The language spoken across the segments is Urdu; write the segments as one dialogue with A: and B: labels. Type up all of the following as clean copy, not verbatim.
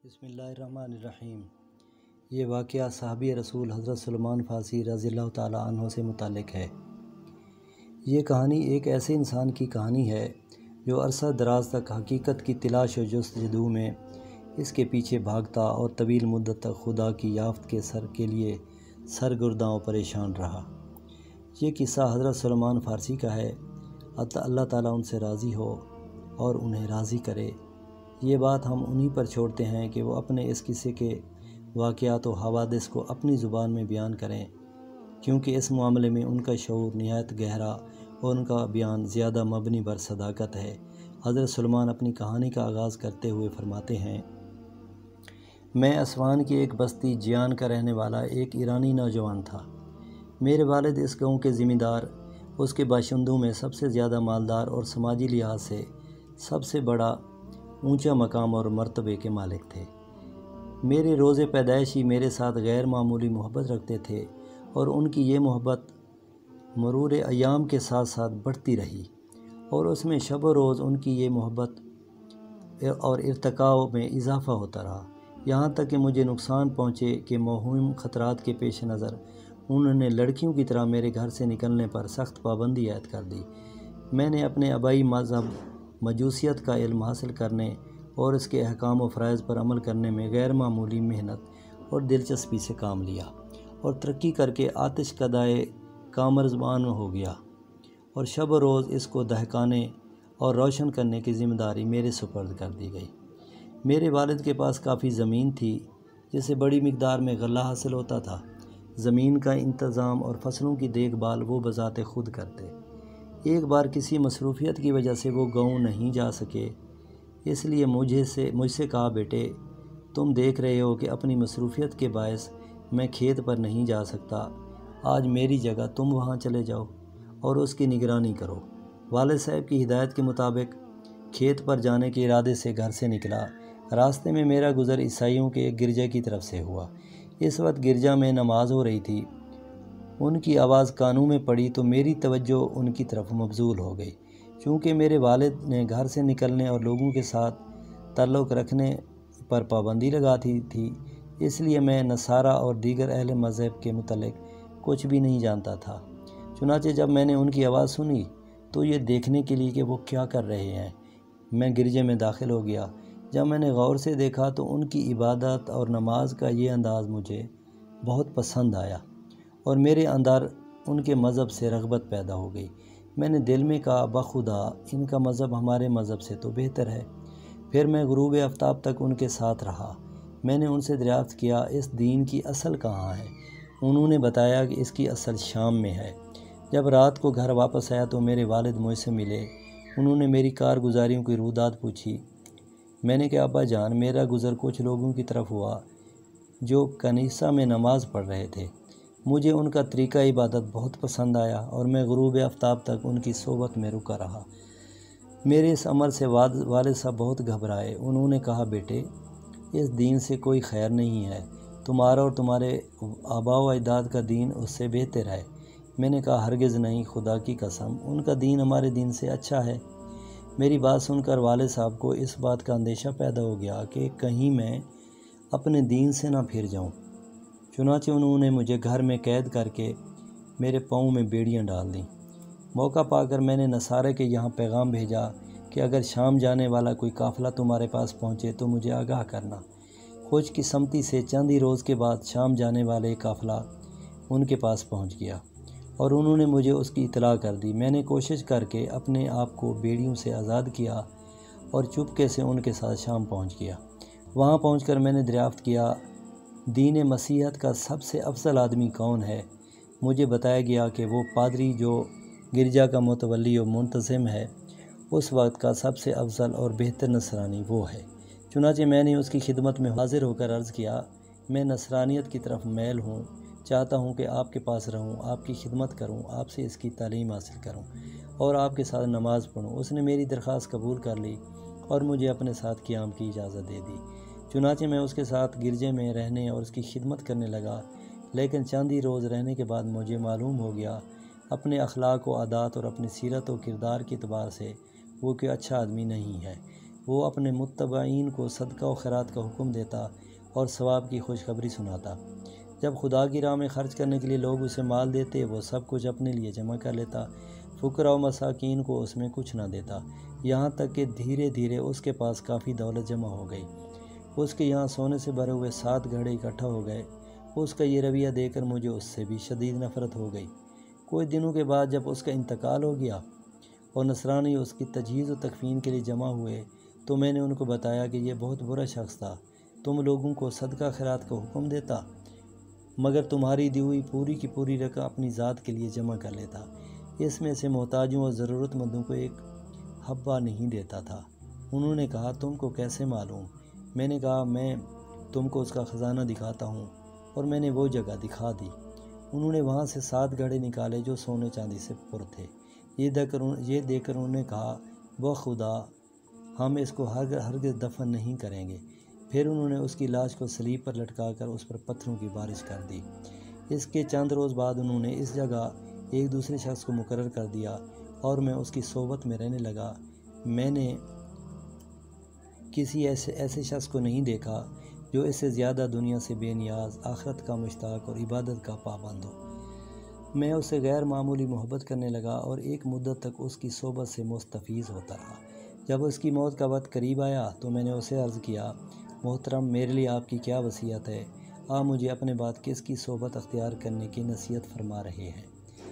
A: بسم اللہ الرحمن الرحیم۔ یہ واقعہ صحابی رسول حضرت سلمان فارسی رضی اللہ تعالیٰ عنہ سے متعلق ہے۔ یہ کہانی ایک ایسے انسان کی کہانی ہے جو عرصہ دراز تک حقیقت کی تلاش و جستجو میں اس کے پیچھے بھاگتا اور طویل مدت تک خدا کی یافت کے لیے سرگرداں و پریشان رہا۔ یہ قصہ حضرت سلمان فارسی کا ہے۔ اللہ تعالیٰ ان سے راضی ہو اور انہیں راضی کرے۔ یہ بات ہم انہی پر چھوڑتے ہیں کہ وہ اپنے اس قصے کے واقعات و حوادث کو اپنی زبان میں بیان کریں، کیونکہ اس معاملے میں ان کا شعور نہایت گہرا اور ان کا بیان زیادہ مبنی بر صداقت ہے۔ حضرت سلمان اپنی کہانی کا آغاز کرتے ہوئے فرماتے ہیں، میں اسوان کی ایک بستی جیان کا رہنے والا ایک ایرانی نوجوان تھا۔ میرے والد اس گاؤں کے ذمہ دار، اس کے باشندوں میں سب سے زیادہ مالدار اور سماجی لحاظ سے سب سے بڑا اونچا مقام اور مرتبے کے مالک تھے۔ میرے روز پیدائش ہی میرے ساتھ غیر معمولی محبت رکھتے تھے اور ان کی یہ محبت مرور ایام کے ساتھ ساتھ بڑھتی رہی اور اس میں شب و روز ان کی یہ محبت اور ارتقاء میں اضافہ ہوتا رہا، یہاں تک کہ مجھے نقصان پہنچے کہ موہوم خطرات کے پیش نظر انہوں نے لڑکیوں کی طرح میرے گھر سے نکلنے پر سخت پابندی عائد کر دی۔ میں نے اپنے آبائی مذہب مجوسیت کا علم حاصل کرنے اور اس کے احکام و فرائض پر عمل کرنے میں غیر معمولی محنت اور دلچسپی سے کام لیا اور ترقی کر کے آتش کدائے کامرزبان ہو گیا، اور شب و روز اس کو دہقانے اور روشن کرنے کی ذمہ داری میرے سپرد کر دی گئی۔ میرے والد کے پاس کافی زمین تھی جس سے بڑی مقدار میں غلہ حاصل ہوتا تھا۔ زمین کا انتظام اور فصلوں کی دیکھ بھال وہ بذات خود کرتے۔ ایک بار کسی مصروفیت کی وجہ سے وہ گاؤں نہیں جا سکے، اس لیے مجھ سے کہا، بیٹے تم دیکھ رہے ہو کہ اپنی مصروفیت کے باعث میں کھیت پر نہیں جا سکتا، آج میری جگہ تم وہاں چلے جاؤ اور اس کی نگرانی کرو۔ والد صاحب کی ہدایت کے مطابق کھیت پر جانے کے ارادے سے گھر سے نکلا۔ راستے میں میرا گزر عیسائیوں کے ایک گرجا کی طرف سے ہوا۔ اس وقت گرجا میں نماز ہو رہی تھی۔ ان کی آواز کانوں میں پڑی تو میری توجہ ان کی طرف مبذول ہو گئی۔ چونکہ میرے والد نے گھر سے نکلنے اور لوگوں کے ساتھ تعلق رکھنے پر پابندی لگاتی تھی، اس لیے میں نصارہ اور دیگر اہل مذہب کے متعلق کچھ بھی نہیں جانتا تھا۔ چنانچہ جب میں نے ان کی آواز سنی تو یہ دیکھنے کے لیے کہ وہ کیا کر رہے ہیں، میں گرجے میں داخل ہو گیا۔ جب میں نے غور سے دیکھا تو ان کی عبادت اور نماز کا یہ انداز مجھے بہت پسند آیا اور میرے اندر ان کے مذہب سے رغبت پیدا ہو گئی۔ میں نے دل میں کہا، بخدا ان کا مذہب ہمارے مذہب سے تو بہتر ہے۔ پھر میں غروب آفتاب تک ان کے ساتھ رہا۔ میں نے ان سے دریافت کیا، اس دین کی اصل کہاں ہے؟ انہوں نے بتایا کہ اس کی اصل شام میں ہے۔ جب رات کو گھر واپس آیا تو میرے والد مجھ سے ملے۔ انہوں نے میری کارگزاریوں کی روداد پوچھی۔ میں نے کہا، ابا جان میرا گزر کچھ لوگوں کی طرف ہوا جو کنیسہ میں نماز پڑھ رہے تھے۔ مجھے ان کا طریقہ عبادت بہت پسند آیا اور میں غروب آفتاب تک ان کی صحبت میں رکا رہا۔ میرے اس عمل سے والد صاحب بہت گھبرائے۔ انہوں نے کہا، بیٹے اس دین سے کوئی خیر نہیں ہے، تمہارا اور تمہارے آباء و اجداد کا دین اس سے بہتر ہے۔ میں نے کہا، ہرگز نہیں، خدا کی قسم ان کا دین ہمارے دین سے اچھا ہے۔ میری بات سن کر والد صاحب کو اس بات کا اندیشہ پیدا ہو گیا کہ کہیں میں اپنے دین سے نہ پھر جاؤں۔ چنانچہ انہوں نے مجھے گھر میں قید کر کے میرے پاؤں میں بیڑیاں ڈال دیں۔ موقع پا کر میں نے نصارے کے یہاں پیغام بھیجا کہ اگر شام جانے والا کوئی قافلہ تمہارے پاس پہنچے تو مجھے آگاہ کرنا۔ خوش قسمتی سے چند ہی روز کے بعد شام جانے والے قافلہ ان کے پاس پہنچ گیا اور انہوں نے مجھے اس کی اطلاع کر دی۔ میں نے کوشش کر کے اپنے آپ کو بیڑیوں سے آزاد کیا اور چپکے سے ان کے ساتھ شام پہنچ گیا۔ وہاں پہنچ کر میں نے دریافت کیا، دین مسیحیت کا سب سے افضل آدمی کون ہے؟ مجھے بتایا گیا کہ وہ پادری جو گرجا کا متولی و منتظم ہے، اس وقت کا سب سے افضل اور بہتر نصرانی وہ ہے۔ چنانچہ میں نے اس کی خدمت میں حاضر ہو کر عرض کیا، میں نصرانیت کی طرف میل ہوں، چاہتا ہوں کہ آپ کے پاس رہوں، آپ کی خدمت کروں، آپ سے اس کی تعلیم حاصل کروں اور آپ کے ساتھ نماز پڑھوں۔ اس نے میری درخواست قبول کر لی اور مجھے اپنے ساتھ قیام کی اجازت دے دی۔ چنانچہ میں اس کے ساتھ گرجے میں رہنے اور اس کی خدمت کرنے لگا، لیکن چند ہی روز رہنے کے بعد مجھے معلوم ہو گیا اپنے اخلاق و عادات اور اپنی سیرت و کردار کے اعتبار سے وہ کوئی اچھا آدمی نہیں ہے۔ وہ اپنے متبعین کو صدقہ و خیرات کا حکم دیتا اور ثواب کی خوشخبری سناتا۔ جب خدا کی راہ میں خرچ کرنے کے لیے لوگ اسے مال دیتے، وہ سب کچھ اپنے لیے جمع کر لیتا، فقراء و مساکین کو اس میں کچھ نہ دیتا، یہاں تک کہ دھیرے دھیرے اس کے پاس کافی دولت جمع ہو گئی۔ اس کے یہاں سونے سے بھرے ہوئے 7 گھڑے اکٹھا ہو گئے۔ اس کا یہ رویہ دیکھ کر مجھے اس سے بھی شدید نفرت ہو گئی۔ کچھ دنوں کے بعد جب اس کا انتقال ہو گیا اور نصرانی اس کی تجہیز و تکفین کے لیے جمع ہوئے تو میں نے ان کو بتایا کہ یہ بہت برا شخص تھا، تم لوگوں کو صدقہ خیرات کا حکم دیتا مگر تمہاری دی ہوئی پوری کی پوری رقم اپنی ذات کے لیے جمع کر لیتا، اس میں سے محتاجوں اور ضرورت مندوں کو ایک حبہ نہیں دیتا تھا۔ انہوں نے کہا تم کو کیسے معلوم؟ میں نے کہا میں تم کو اس کا خزانہ دکھاتا ہوں، اور میں نے وہ جگہ دکھا دی۔ انہوں نے وہاں سے 7 گھڑے نکالے جو سونے چاندی سے پر تھے۔ یہ دیکھ کر انہوں نے کہا بخدا ہم اس کو ہرگز دفن نہیں کریں گے۔ پھر انہوں نے اس کی لاش کو صلیب پر لٹکا کر اس پر پتھروں کی بارش کر دی۔ اس کے چند روز بعد انہوں نے اس جگہ ایک دوسرے شخص کو مقرر کر دیا اور میں اس کی صحبت میں رہنے لگا۔ میں نے کسی ایسے شخص کو نہیں دیکھا جو اس سے زیادہ دنیا سے بے نیاز، آخرت کا مشتاق اور عبادت کا پابند ہو۔ میں اس سے غیر معمولی محبت کرنے لگا اور ایک مدت تک اس کی صحبت سے مستفیض ہوتا رہا۔ جب اس کی موت کا وقت قریب آیا تو میں نے اسے عرض کیا محترم میرے لیے آپ کی کیا وصیت ہے؟ آپ مجھے اپنے بعد کس کی صحبت اختیار کرنے کی نصیحت فرما رہے ہیں؟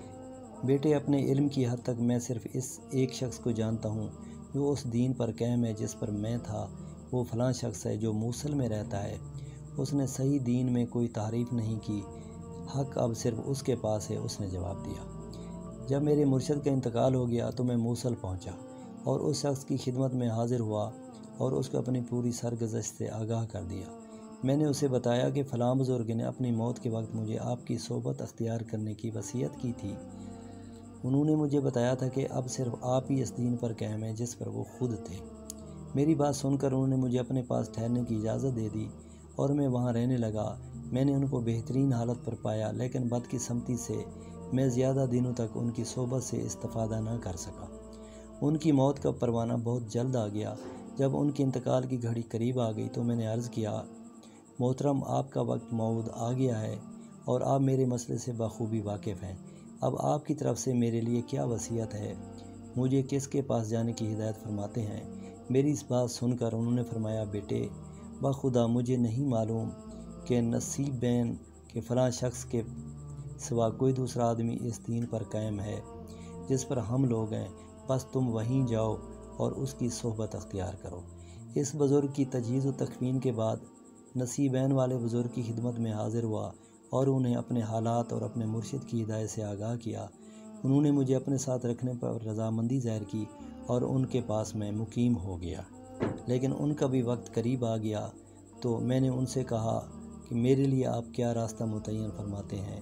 A: بیٹے اپنے علم کی حد تک میں صرف اس ایک شخص کو جانتا ہوں جو اس دین پر قائم ہے جس پر میں تھا۔ وہ فلاں شخص ہے جو موصل میں رہتا ہے۔ اس نے صحیح دین میں کوئی تعریف نہیں کی، حق اب صرف اس کے پاس ہے، اس نے جواب دیا۔ جب میرے مرشد کا انتقال ہو گیا تو میں موصل پہنچا اور اس شخص کی خدمت میں حاضر ہوا اور اس کو اپنی پوری سرگزشت سے آگاہ کر دیا۔ میں نے اسے بتایا کہ فلاں بزرگ نے اپنی موت کے وقت مجھے آپ کی صحبت اختیار کرنے کی وصیت کی تھی۔ انہوں نے مجھے بتایا تھا کہ اب صرف آپ ہی اس دین پر قائم ہیں جس پر وہ خود تھے۔ میری بات سن کر انہوں نے مجھے اپنے پاس ٹھہرنے کی اجازت دے دی اور میں وہاں رہنے لگا۔ میں نے ان کو بہترین حالت پر پایا، لیکن بدقسمتی سے میں زیادہ دنوں تک ان کی صحبت سے استفادہ نہ کر سکا۔ ان کی موت کا پروانہ بہت جلد آ گیا۔ جب ان کے انتقال کی گھڑی قریب آ گئی تو میں نے عرض کیا محترم آپ کا وقت موعود آ گیا ہے اور آپ میرے مسئلے سے بخوبی واقف ہیں۔ اب آپ کی طرف سے میرے لیے کیا وصیت ہے؟ مجھے کس کے پاس جانے کی ہدایت فرماتے ہیں؟ میری اس بات سن کر انہوں نے فرمایا بیٹے بخدا مجھے نہیں معلوم کہ نصیبین کے فلاں شخص کے سوا کوئی دوسرا آدمی اس دین پر قائم ہے جس پر ہم لوگ ہیں، بس تم وہیں جاؤ اور اس کی صحبت اختیار کرو۔ اس بزرگ کی تجہیز و تکفین کے بعد نصیبین والے بزرگ کی خدمت میں حاضر ہوا اور انہیں اپنے حالات اور اپنے مرشد کی ہدایت سے آگاہ کیا۔ انہوں نے مجھے اپنے ساتھ رکھنے پر رضامندی ظاہر کی اور ان کے پاس میں مقیم ہو گیا۔ لیکن ان کا بھی وقت قریب آ گیا تو میں نے ان سے کہا کہ میرے لیے آپ کیا راستہ متعین فرماتے ہیں؟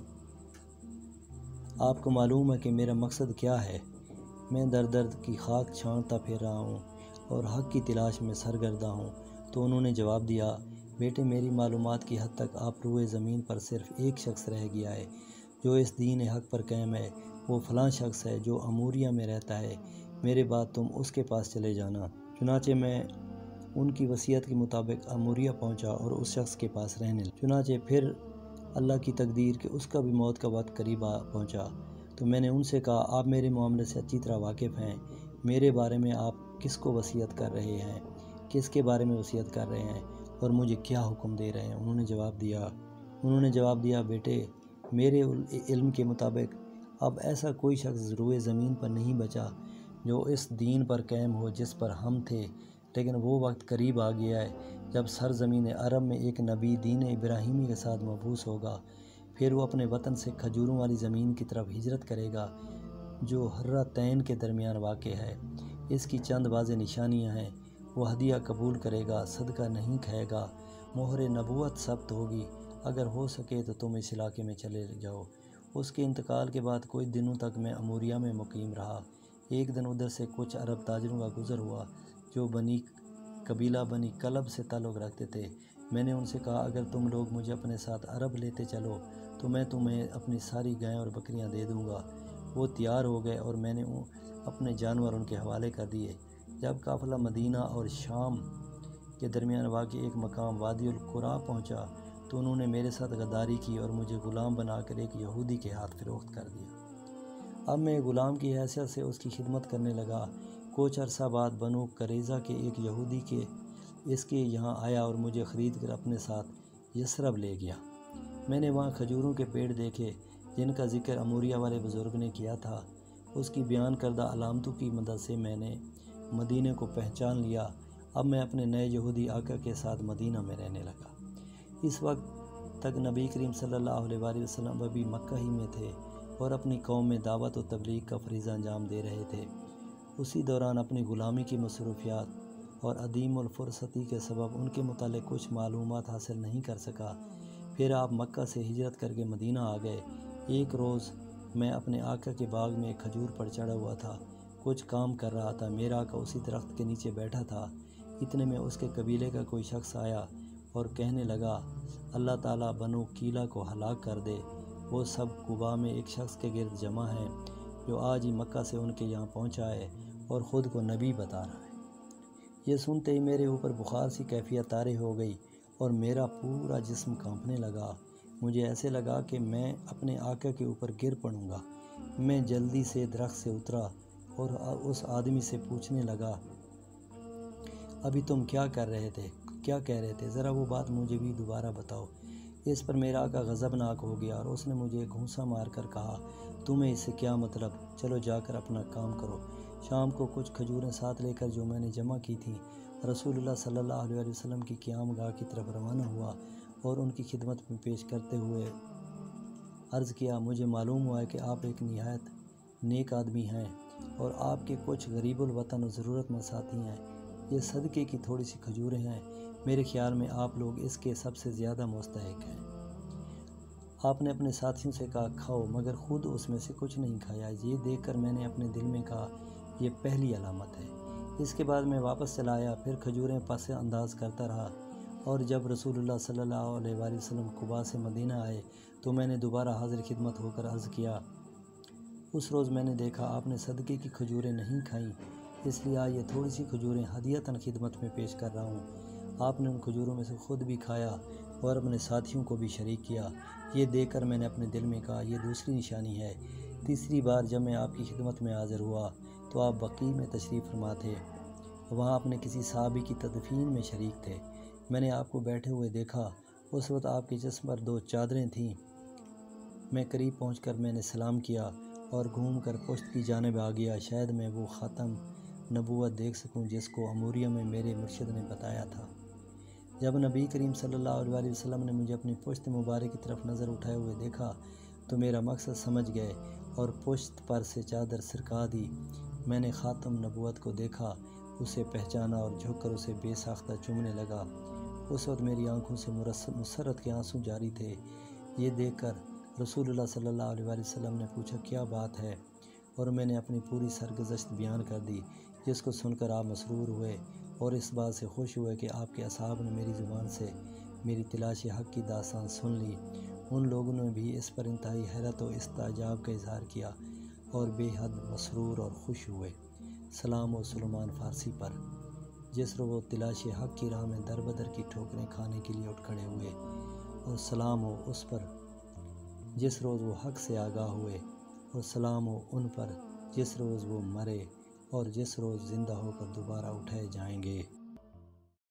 A: آپ کو معلوم ہے کہ میرا مقصد کیا ہے؟ میں درد کی خاک چھانٹتا پھر رہا ہوں اور حق کی تلاش میں سرگرداں ہوں۔ تو انہوں نے جواب دیا بیٹے میری معلومات کی حد تک آپ روئے زمین پر صرف ایک شخص رہ گیا ہے جو اس دین حق پر قائم ہے، وہ فلاں شخص ہے جو اموریہ میں رہتا ہے، میرے بعد تم اس کے پاس چلے جانا۔ چنانچہ میں ان کی وصیت کے مطابق اموریہ پہنچا اور اس شخص کے پاس رہنے لگا۔ چنانچہ پھر اللہ کی تقدیر کہ اس کا بھی موت کا وقت قریب پہنچا تو میں نے ان سے کہا آپ میرے معاملے سے اچھی طرح واقف ہیں، میرے بارے میں آپ کس کو وصیت کر رہے ہیں، کس کے بارے میں وصیت کر رہے ہیں اور مجھے کیا حکم دے رہے ہیں؟ انہوں نے جواب دیا بیٹے میرے علم کے مطابق اب ایسا کوئی شخص روئے زمین پر نہیں بچا جو اس دین پر قائم ہو جس پر ہم تھے، لیکن وہ وقت قریب آ گیا ہے جب سرزمین عرب میں ایک نبی دین ابراہیمی کے ساتھ مبعوث ہوگا، پھر وہ اپنے وطن سے کھجوروں والی زمین کی طرف ہجرت کرے گا جو حرتین کے درمیان واقع ہے۔ اس کی چند واضح نشانیاں ہیں، وہ ہدیہ قبول کرے گا، صدقہ نہیں کھائے گا، مہر نبوت ثبت ہوگی، اگر ہو سکے تو تم اس علاقے میں چلے جاؤ۔ اس کے انتقال کے بعد کچھ دنوں تک میں اموریہ میں مقیم رہا۔ ایک دن ادھر سے کچھ عرب تاجروں کا گزر ہوا جو قبیلہ بنی کلب سے تعلق رکھتے تھے۔ میں نے ان سے کہا اگر تم لوگ مجھے اپنے ساتھ عرب لیتے چلو تو میں تمہیں اپنی ساری گائیں اور بکریاں دے دوں گا۔ وہ تیار ہو گئے اور میں نے اپنے جانور ان کے حوالے کر دیے۔ جب قافلہ مدینہ اور شام کے درمیان واقع ایک مقام وادی القرا پہنچا تو انہوں نے میرے ساتھ غداری کی اور مجھے غلام بنا کر ایک یہودی کے ہاتھ فروخت کر دیا۔ اب میں غلام کی حیثیت سے اس کی خدمت کرنے لگا۔ کچھ عرصہ بعد بنو قریظہ کے ایک یہودی کے اس کے یہاں آیا اور مجھے خرید کر اپنے ساتھ یثرب لے گیا۔ میں نے وہاں کھجوروں کے پیڑ دیکھے جن کا ذکر اموریہ والے بزرگ نے کیا تھا۔ اس کی بیان کردہ علامتوں کی مدد سے میں نے مدینے کو پہچان لیا۔ اب میں اپنے نئے یہودی آقا کے ساتھ مدینہ میں رہنے لگا۔ اس وقت تک نبی کریم صلی اللہ علیہ وآلہ وسلم ابھی مکہ ہی میں تھے اور اپنی قوم میں دعوت و تبلیغ کا فریضہ انجام دے رہے تھے۔ اسی دوران اپنی غلامی کی مصروفیات اور عدیم الفرصتی کے سبب ان کے متعلق کچھ معلومات حاصل نہیں کر سکا۔ پھر آپ مکہ سے ہجرت کر کے مدینہ آ گئے۔ ایک روز میں اپنے آقا کے باغ میں ایک کھجور پر چڑھا ہوا تھا، کچھ کام کر رہا تھا۔ میرا آقا اسی درخت کے نیچے بیٹھا تھا۔ اتنے میں اس کے قبیلے کا کوئی شخص آیا اور کہنے لگا، اللہ تعالیٰ بنو قیلہ کو ہلاک کر دے۔ وہ سب قباء میں ایک شخص کے گرد جمع ہیں جو آج ہی مکہ سے ان کے یہاں پہنچا ہے اور خود کو نبی بتا رہا ہے۔ یہ سنتے ہی میرے اوپر بخار سی کیفیت طاری ہو گئی اور میرا پورا جسم کانپنے لگا۔ مجھے ایسے لگا کہ میں اپنے آقا کے اوپر گر پڑوں گا۔ میں جلدی سے درخت سے اترا اور اس آدمی سے پوچھنے لگا، ابھی تم کیا کر رہے تھے؟ کیا کہہ رہے تھے؟ ذرا وہ بات مجھے بھی دوبارہ بتاؤ۔ اس پر میرا آقا غضبناک ہو گیا اور اس نے مجھے گھونسا مار کر کہا، تمہیں اس سے کیا مطلب؟ چلو جا کر اپنا کام کرو۔ شام کو کچھ کھجوریں ساتھ لے کر جو میں نے جمع کی تھیں، رسول اللہ صلی اللہ علیہ وسلم کی قیام گاہ کی طرف روانہ ہوا اور ان کی خدمت میں پیش کرتے ہوئے عرض کیا، مجھے معلوم ہوا ہے کہ آپ ایک نہایت نیک آدمی ہیں اور آپ کے کچھ غریب الوطن و ضرورت مند ساتھی ہیں۔ یہ صدقے کی تھوڑی سی کھجوریں ہیں، میرے خیال میں آپ لوگ اس کے سب سے زیادہ مستحق ہیں۔ آپ نے اپنے ساتھیوں سے کہا، کھاؤ، مگر خود اس میں سے کچھ نہیں کھایا۔ یہ دیکھ کر میں نے اپنے دل میں کہا، یہ پہلی علامت ہے۔ اس کے بعد میں واپس چلا آیا، پھر کھجوریں پس انداز کرتا رہا، اور جب رسول اللہ صلی اللہ علیہ وآلہ وسلم قباء سے مدینہ آئے تو میں نے دوبارہ حاضر خدمت ہو کر عرض کیا، اس روز میں نے دیکھا آپ نے صدقے کی کھجوریں نہیں کھائیں، اس لیے یہ تھوڑی سی کھجوریں ہدیۃً خدمت میں پیش کر رہا ہوں۔ آپ نے ان کھجوروں میں سے خود بھی کھایا اور اپنے ساتھیوں کو بھی شریک کیا۔ یہ دیکھ کر میں نے اپنے دل میں کہا، یہ دوسری نشانی ہے۔ تیسری بار جب میں آپ کی خدمت میں حاضر ہوا تو آپ بقیع میں تشریف فرما تھے، وہاں اپنے کسی صحابی کی تدفین میں شریک تھے۔ میں نے آپ کو بیٹھے ہوئے دیکھا، اس وقت آپ کے جسم پر 2 چادریں تھیں۔ میں قریب پہنچ کر میں نے سلام کیا اور گھوم کر پشت کی جانب آ گیا، شاید میں وہ ختم نبوت دیکھ سکوں جس کو اموریہ میں میرے مرشد نے بتایا تھا۔ جب نبی کریم صلی اللہ علیہ وآلہ وسلم نے مجھے اپنی پشت مبارک کی طرف نظر اٹھائے ہوئے دیکھا تو میرا مقصد سمجھ گئے اور پشت پر سے چادر سرکا دی۔ میں نے خاتم نبوت کو دیکھا، اسے پہچانا اور جھک کر اسے بے ساختہ چومنے لگا۔ اس وقت میری آنکھوں سے مسرت کے آنسو جاری تھے۔ یہ دیکھ کر رسول اللہ صلی اللہ علیہ وآلہ وسلم نے پوچھا، کیا بات ہے؟ اور میں نے اپنی پوری سرگزشت بیان کر دی، جس کو سن کر آپ مسرور ہوئے اور اس بات سے خوش ہوئے کہ آپ کے اصحاب نے میری زبان سے میری تلاش حق کی داستان سن لی۔ ان لوگوں نے بھی اس پر انتہائی حیرت و استعجاب کا اظہار کیا اور بے حد مسرور اور خوش ہوئے۔ سلام و سلمان فارسی پر، جس روز وہ تلاش حق کی راہ میں در بدر کی ٹھوکریں کھانے کے لیے اٹھ کھڑے ہوئے، اور سلام ہو اس پر جس روز وہ حق سے آگاہ ہوئے، اور سلام ہو ان پر جس روز وہ مرے اور جس روز زندہ ہو کر دوبارہ اٹھائے جائیں گے۔